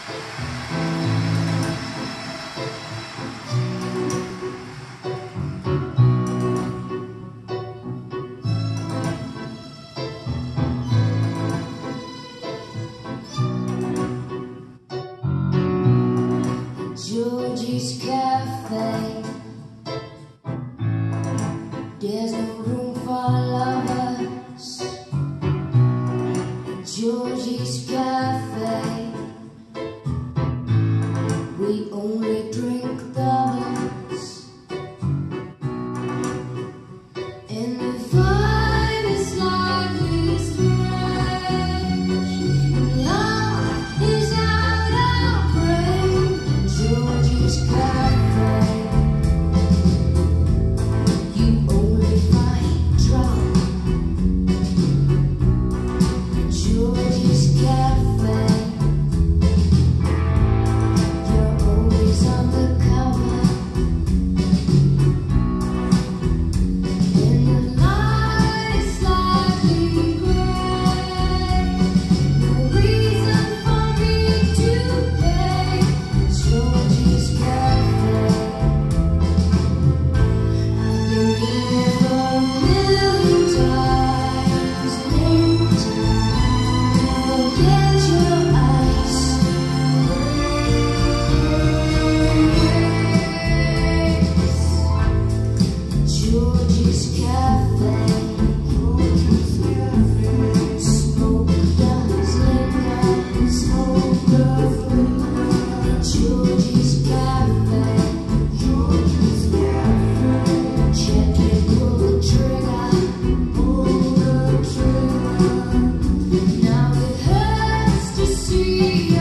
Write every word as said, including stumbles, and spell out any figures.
Georgie's Cafe. There's no room for lovers. Georgie's Cafe. We only drink doubles, and the vibe is slightly strange. Love is out of brain. Georgie's Cafe. You only find trouble. Georgie's Cafe. You're always undercover, and the light is slightly gray. No reason for me to pay. Georgie's Cafe. I've been here for a million times, and forget your eyes. Georgie's Cafe. Smoke does linger, smoke does linger. Georgie's Cafe. Check it, pull the trigger, pull the trigger. Now it hurts to see